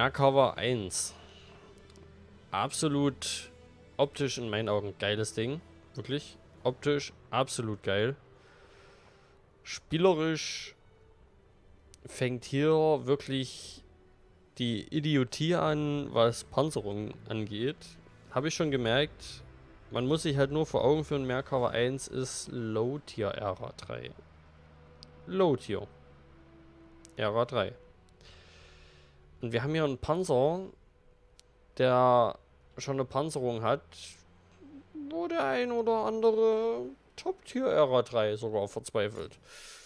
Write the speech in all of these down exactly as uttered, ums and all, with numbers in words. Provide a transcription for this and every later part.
Merkava eins. Absolut optisch in meinen Augen geiles Ding. Wirklich. Optisch absolut geil. Spielerisch fängt hier wirklich die Idiotie an, was Panzerung angeht. Habe ich schon gemerkt. Man muss sich halt nur vor Augen führen, Merkava eins ist Low-Tier-Ära drei. Low-Tier. Ära drei. Und wir haben hier einen Panzer, der schon eine Panzerung hat, wo der ein oder andere Top-Tier-Ära drei sogar verzweifelt.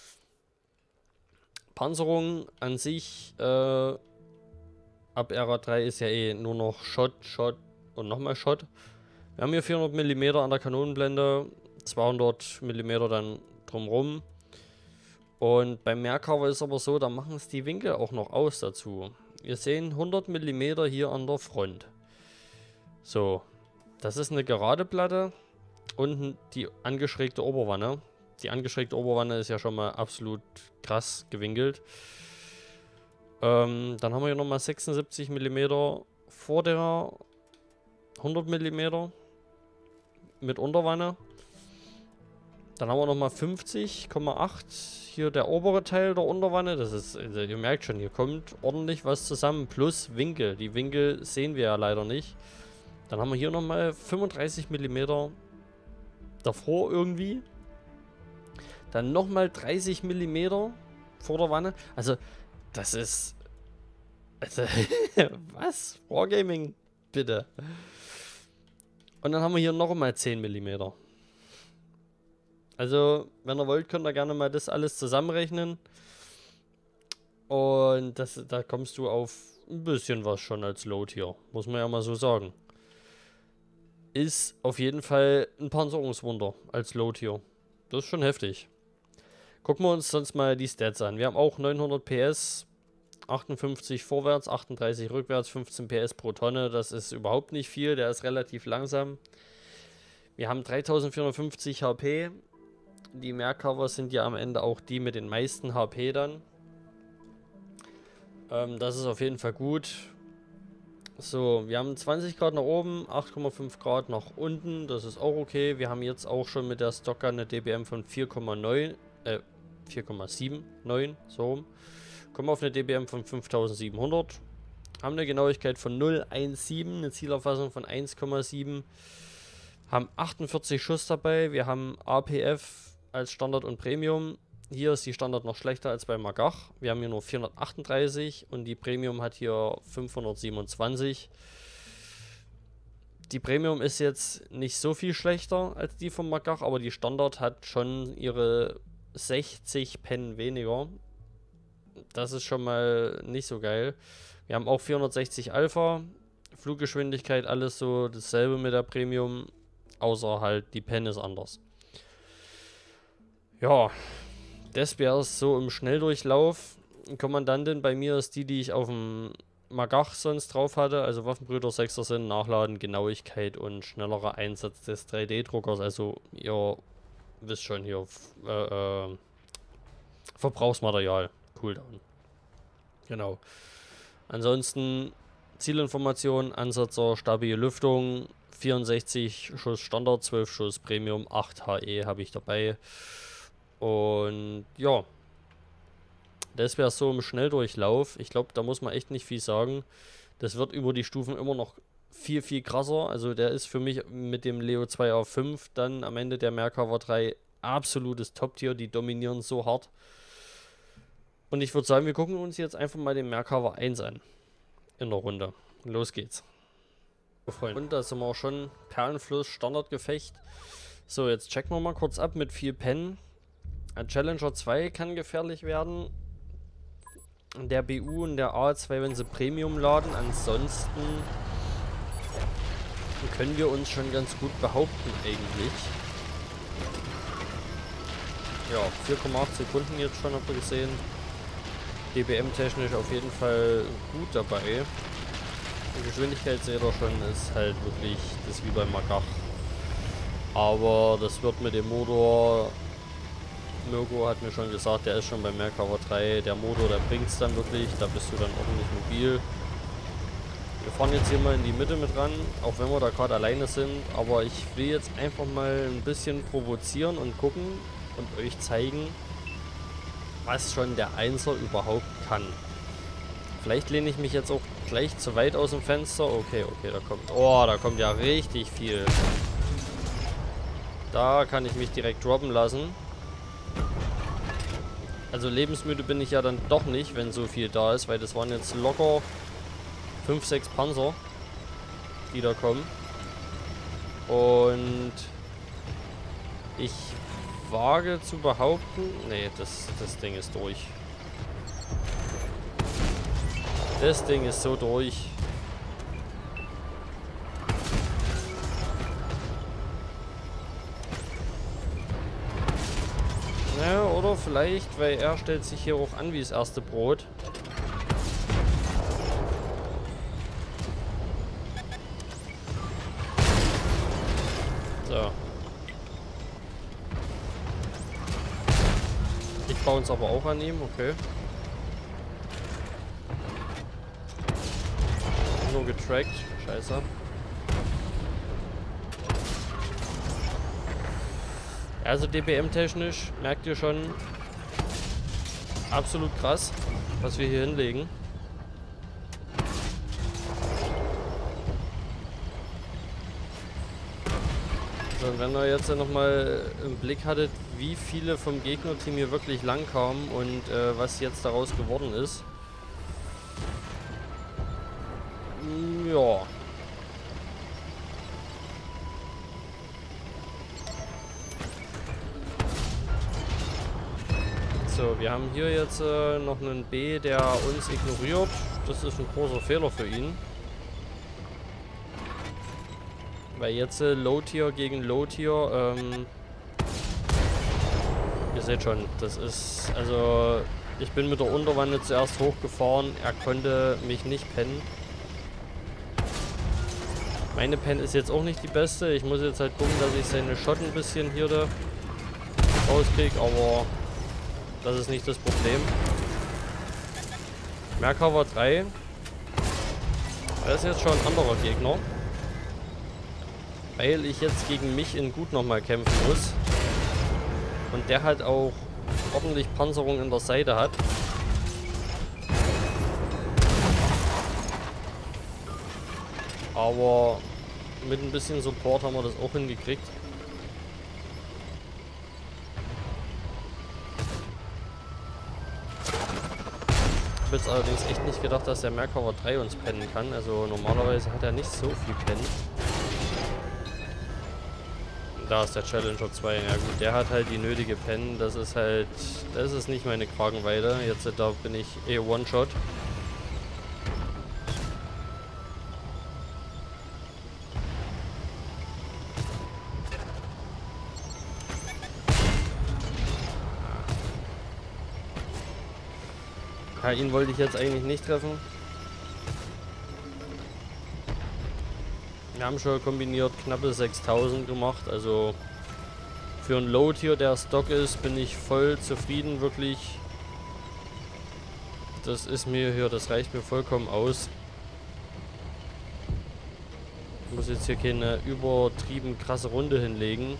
Panzerung an sich, äh, ab Ära drei ist ja eh nur noch Shot, Shot und nochmal Shot. Wir haben hier vierhundert Millimeter an der Kanonenblende, zweihundert Millimeter dann drumrum. Und beim Merkava ist aber so, da machen es die Winkel auch noch aus dazu. Wir sehen hundert Millimeter hier an der Front. So, das ist eine gerade Platte und die angeschrägte Oberwanne. Die angeschrägte Oberwanne ist ja schon mal absolut krass gewinkelt. Ähm, dann haben wir hier nochmal sechsundsiebzig Millimeter vor der hundert Millimeter mit Unterwanne. Dann haben wir nochmal fünfzig Komma acht. Hier der obere Teil der Unterwanne. Das ist, also ihr merkt schon, hier kommt ordentlich was zusammen. Plus Winkel. Die Winkel sehen wir ja leider nicht. Dann haben wir hier nochmal fünfunddreißig Millimeter davor irgendwie. Dann nochmal dreißig Millimeter vor der Wanne. Also, das ist... Also, was? Wargaming, bitte. Und dann haben wir hier nochmal zehn Millimeter. Also, wenn ihr wollt, könnt ihr gerne mal das alles zusammenrechnen. Und das, da kommst du auf ein bisschen was schon als Low-Tier. Muss man ja mal so sagen. Ist auf jeden Fall ein Panzerungswunder als Low-Tier. Das ist schon heftig. Gucken wir uns sonst mal die Stats an. Wir haben auch neunhundert P S, achtundfünfzig vorwärts, achtunddreißig rückwärts, fünfzehn P S pro Tonne. Das ist überhaupt nicht viel, der ist relativ langsam. Wir haben dreitausendvierhundertfünfzig H P. Die Merkava sind ja am Ende auch die mit den meisten H P dann. Ähm, das ist auf jeden Fall gut. So, wir haben zwanzig Grad nach oben, acht Komma fünf Grad nach unten. Das ist auch okay. Wir haben jetzt auch schon mit der Stocker eine D B M von vier Komma neun, äh, vier Komma neunundsiebzig, so rum. Kommen auf eine D B M von fünftausendsiebenhundert. Haben eine Genauigkeit von null Komma siebzehn, eine Zielerfassung von eins Komma sieben. Haben achtundvierzig Schuss dabei. Wir haben A P F als Standard und Premium. Hier ist die Standard noch schlechter als bei Magach. Wir haben hier nur vierhundertachtunddreißig und die Premium hat hier fünfhundertsiebenundzwanzig. Die Premium ist jetzt nicht so viel schlechter als die von Magach, aber die Standard hat schon ihre sechzig Pen weniger. Das ist schon mal nicht so geil. Wir haben auch vierhundertsechzig Alpha. Fluggeschwindigkeit, alles so dasselbe mit der Premium, außer halt die Pen ist anders. Ja, das wäre es so im Schnelldurchlauf. Kommandantin bei mir ist die, die ich auf dem Magach sonst drauf hatte. Also Waffenbrüder sechser sind, Nachladen, Genauigkeit und schnellerer Einsatz des drei D-Druckers. Also ihr wisst schon hier, äh, äh, Verbrauchsmaterial, Cooldown. Genau. Ansonsten Zielinformation, Ansatzer, stabile Lüftung, vierundsechzig Schuss Standard, zwölf Schuss Premium, acht H E habe ich dabei. Und ja, das wäre so im Schnelldurchlauf. Ich glaube, da muss man echt nicht viel sagen. Das wird über die Stufen immer noch viel, viel krasser. Also der ist für mich mit dem Leo zwei A fünf dann am Ende der Merkava drei absolutes Top-Tier. Die dominieren so hart. Und ich würde sagen, wir gucken uns jetzt einfach mal den Merkava eins an. In der Runde. Los geht's. Und da sind wir auch schon Perlenfluss, Standardgefecht. So, jetzt checken wir mal kurz ab mit viel Pen. Ein Challenger zwei kann gefährlich werden. Der B U und der A zwei, wenn sie Premium laden. Ansonsten können wir uns schon ganz gut behaupten eigentlich. Ja, vier Komma acht Sekunden jetzt schon, habt ihr gesehen. D B M-technisch auf jeden Fall gut dabei. Die Geschwindigkeit, seht ihr schon, ist halt wirklich das wie beim Magach. Aber das wird mit dem Motor... Mirko hat mir schon gesagt, der ist schon beim Merkava drei. Der Motor, der bringt es dann wirklich. Da bist du dann ordentlich mobil. Wir fahren jetzt hier mal in die Mitte mit ran, auch wenn wir da gerade alleine sind. Aber ich will jetzt einfach mal ein bisschen provozieren und gucken und euch zeigen, was schon der Einser überhaupt kann. Vielleicht lehne ich mich jetzt auch gleich zu weit aus dem Fenster. Okay, okay, da kommt... Oh, da kommt ja richtig viel. Da kann ich mich direkt droppen lassen. Also lebensmüde bin ich ja dann doch nicht, wenn so viel da ist, weil das waren jetzt locker fünf, sechs Panzer, die da kommen. Und ich wage zu behaupten... Nee, das, das Ding ist durch. Das Ding ist so durch. Ja, oder vielleicht, weil er stellt sich hier auch an wie das erste Brot. So. Ich bounce aber auch an ihm, okay. Nur getrackt, scheiße. Also D P M-technisch merkt ihr schon, absolut krass, was wir hier hinlegen. So, und wenn ihr jetzt nochmal im Blick hattet, wie viele vom Gegnerteam hier wirklich lang kamen und äh, was jetzt daraus geworden ist. Ja. So, wir haben hier jetzt äh, noch einen B, der uns ignoriert. Das ist ein großer Fehler für ihn. Weil jetzt äh, Low-Tier gegen Low-Tier, ähm, ihr seht schon, das ist, also, ich bin mit der Unterwanne zuerst hochgefahren, er konnte mich nicht pennen. Meine Pen ist jetzt auch nicht die beste. Ich muss jetzt halt gucken, dass ich seine Shot ein bisschen hier da rauskriege, aber das ist nicht das Problem. Merkava drei. Das ist jetzt schon ein anderer Gegner. Weil ich jetzt gegen mich in gut nochmal kämpfen muss. Und der halt auch ordentlich Panzerung in der Seite hat. Aber mit ein bisschen Support haben wir das auch hingekriegt. Ich habe jetzt allerdings echt nicht gedacht, dass der Merkava drei uns pennen kann. Also normalerweise hat er nicht so viel pennen. Da ist der Challenger zwei. Ja gut, der hat halt die nötige Pen. Das ist halt... Das ist nicht meine Kragenweite. Jetzt da bin ich eh One-Shot. Ja, ihn wollte ich jetzt eigentlich nicht treffen. Wir haben schon kombiniert knappe sechstausend gemacht, also für ein Low-Tier, der Stock ist, bin ich voll zufrieden, wirklich. Das ist mir hier, das reicht mir vollkommen aus. Ich muss jetzt hier keine übertrieben krasse Runde hinlegen.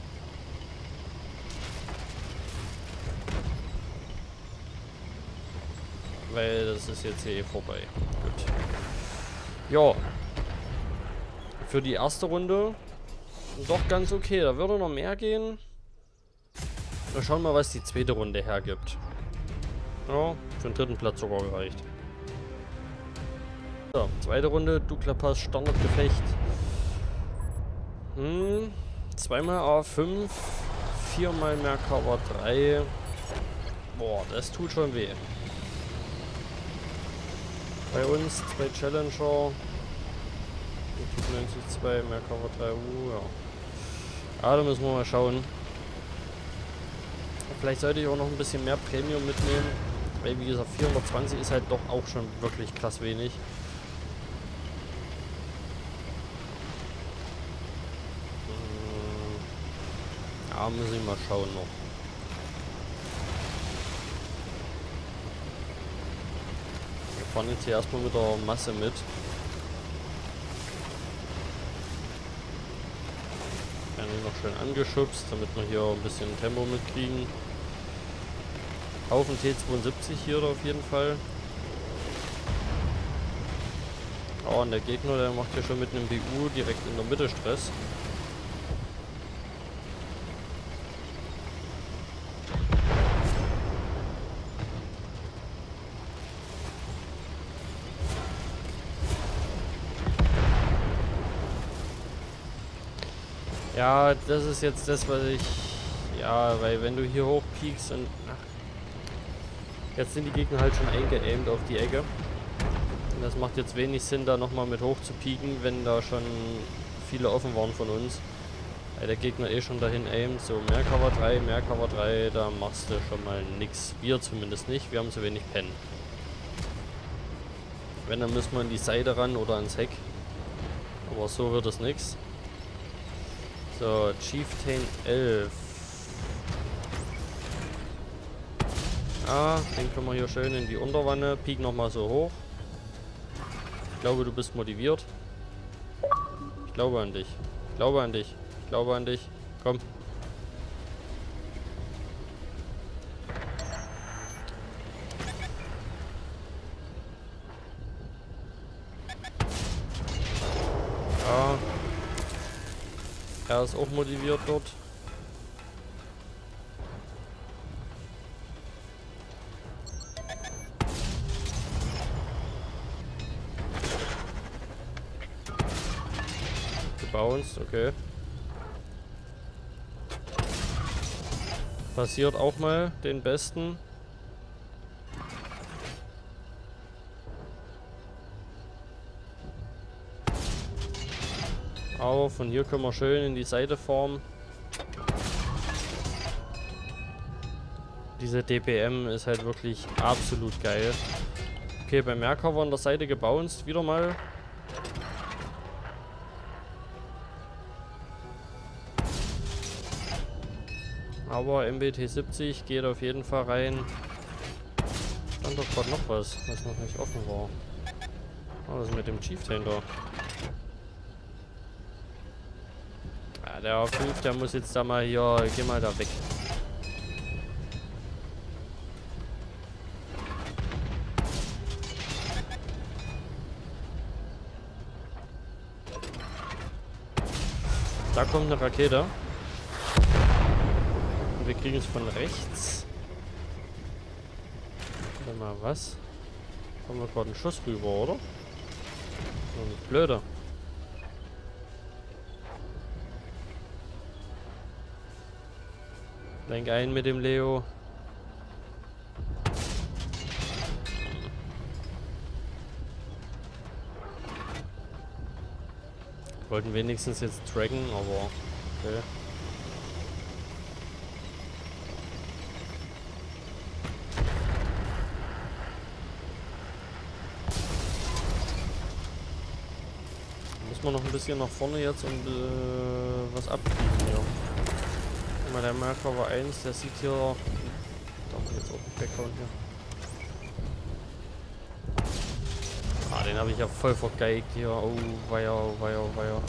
Weil das ist jetzt hier eh vorbei. Gut. Ja. Für die erste Runde doch ganz okay. Da würde noch mehr gehen. Wir schauen mal, was die zweite Runde hergibt. Ja, für den dritten Platz sogar gereicht. So, zweite Runde, Duklapass, Standardgefecht. Hm, zweimal A fünf, viermal Merkava drei. Boah, das tut schon weh. Bei uns zwei Challenger. neunzig zwei, Merkava drei, uh, ja. Ja, da müssen wir mal schauen. Vielleicht sollte ich auch noch ein bisschen mehr Premium mitnehmen. Weil wie gesagt, vierhundertzwanzig ist halt doch auch schon wirklich krass wenig. Ja, muss ich mal schauen noch. Wir fahren jetzt hier erstmal mit der Masse mit. Werden hier noch schön angeschubst, damit wir hier ein bisschen Tempo mitkriegen. Haufen T zweiundsiebzig hier auf jeden Fall. Oh, und der Gegner, der macht hier schon mit einem B U direkt in der Mitte Stress. Ja, das ist jetzt das, was ich... Ja, weil wenn du hier hoch piekst und... Ach, jetzt sind die Gegner halt schon eingeaimt auf die Ecke. Und das macht jetzt wenig Sinn, da nochmal mit hoch zu pieken, wenn da schon viele offen waren von uns. Weil der Gegner eh schon dahin aimt. So, mehr Cover drei, mehr Cover drei, da machst du schon mal nix. Wir zumindest nicht, wir haben zu wenig Pen. Wenn, dann müssen wir in die Seite ran oder ans Heck. Aber so wird es nix. So, Chieftain elf. Ah, den können wir hier schön in die Unterwanne. Peak nochmal so hoch. Ich glaube, du bist motiviert. Ich glaube an dich. Ich glaube an dich. Ich glaube an dich. Komm. Ja. Er ist auch motiviert dort. Gebounced, okay. Passiert auch mal den Besten. Aber von hier können wir schön in die Seite formen. Diese D P M ist halt wirklich absolut geil. Okay, beim Mehrcover an der Seite gebounced. Wieder mal. Aber M B T siebzig geht auf jeden Fall rein. Stand doch gerade noch was, was noch nicht offen war. Oh, was ist mit dem Chieftain da? Ja, der A fünf, der muss jetzt da mal hier... Geh mal da weg. Da kommt eine Rakete. Und wir kriegen es von rechts. Warte mal, was? Haben wir gerade einen Schuss rüber, oder? So nicht blöder. Lenk ein mit dem Leo. Wollten wenigstens jetzt tracken, aber okay. Muss man noch ein bisschen nach vorne jetzt und äh, was abkriegen hier. Mal der Marker eins, der sieht hier. Doch, jetzt auch einen Background hier. Ah, den habe ich ja voll vergeigt hier. Oh, weia, oh, weia, oh, weia.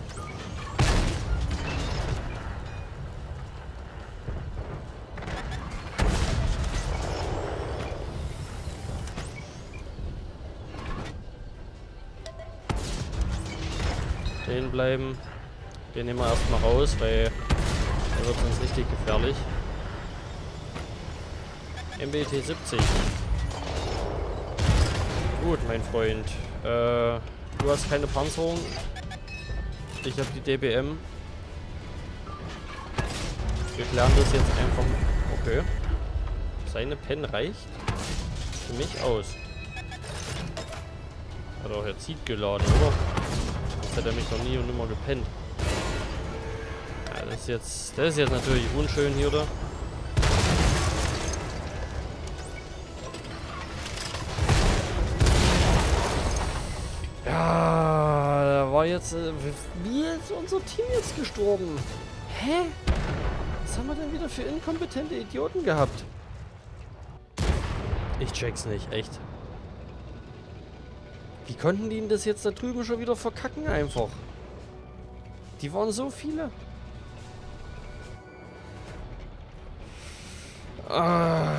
Stehen bleiben. Den nehmen wir erstmal raus, weil der wird sonst richtig gefährlich. M B T siebzig. Gut, mein Freund. Äh, du hast keine Panzerung. Ich habe die D B M. Wir klären das jetzt einfach. Okay. Seine Pen reicht für mich aus. Hat auch jetzt Seed geladen, oder? Jetzt hat er mich noch nie und nimmer gepennt. Ja, das ist jetzt. Das ist jetzt natürlich unschön hier, oder? Ja, da war jetzt. Äh, wie ist unser Team jetzt gestorben? Hä? Was haben wir denn wieder für inkompetente Idioten gehabt? Ich check's nicht, echt. Wie konnten die denn das jetzt da drüben schon wieder verkacken einfach? Die waren so viele. Ah.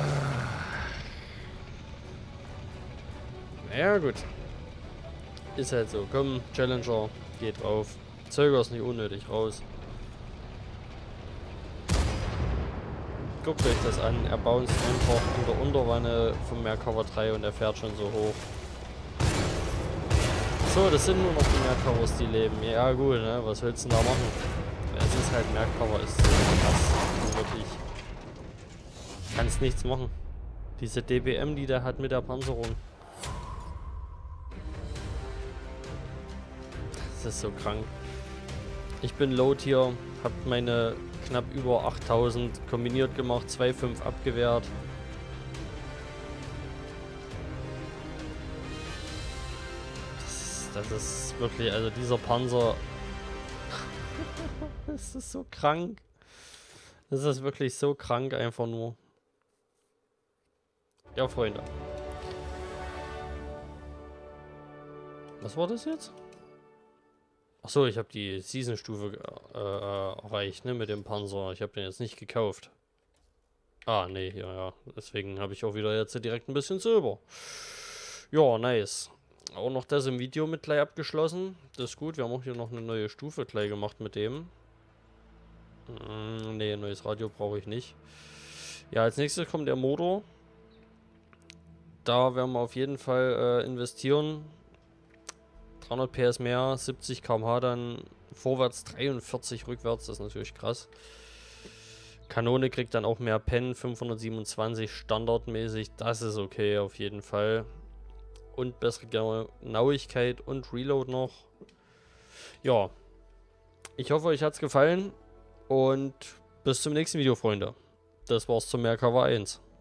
Ja gut. Ist halt so. Komm, Challenger, geht drauf. Zöger's nicht unnötig raus. Guckt euch das an. Er bounced einfach in der Unterwanne vom Merkava drei und er fährt schon so hoch. So, das sind nur noch die Merkavas, die leben. Ja gut, ne? Was willst du denn da machen? Es ist halt Merkava, ist so krass. Also wirklich. Kannst nichts machen. Diese D B M, die der hat mit der Panzerung. Das ist so krank. Ich bin Low Tier, hab meine knapp über achttausend kombiniert gemacht, zwei Komma fünf abgewehrt. Das, das ist wirklich, also dieser Panzer. Das ist so krank. Das ist wirklich so krank einfach nur. Ja, Freunde. Was war das jetzt? Achso, ich habe die Season-Stufe äh, erreicht, ne, mit dem Panzer. Ich habe den jetzt nicht gekauft. Ah, nee, ja, ja. Deswegen habe ich auch wieder jetzt direkt ein bisschen Silber. Ja, nice. Auch noch das im Video mit gleich abgeschlossen. Das ist gut. Wir haben auch hier noch eine neue Stufe gleich gemacht mit dem. Mm, nee, neues Radio brauche ich nicht. Ja, als nächstes kommt der Motor. Da werden wir auf jeden Fall äh, investieren. dreihundert P S mehr, siebzig Kilometer pro Stunde dann vorwärts, dreiundvierzig rückwärts, das ist natürlich krass. Kanone kriegt dann auch mehr Pen, fünfhundertsiebenundzwanzig standardmäßig, das ist okay auf jeden Fall. Und bessere Genauigkeit und Reload noch. Ja, ich hoffe, euch hat es gefallen und bis zum nächsten Video, Freunde. Das war's zum Merkava eins.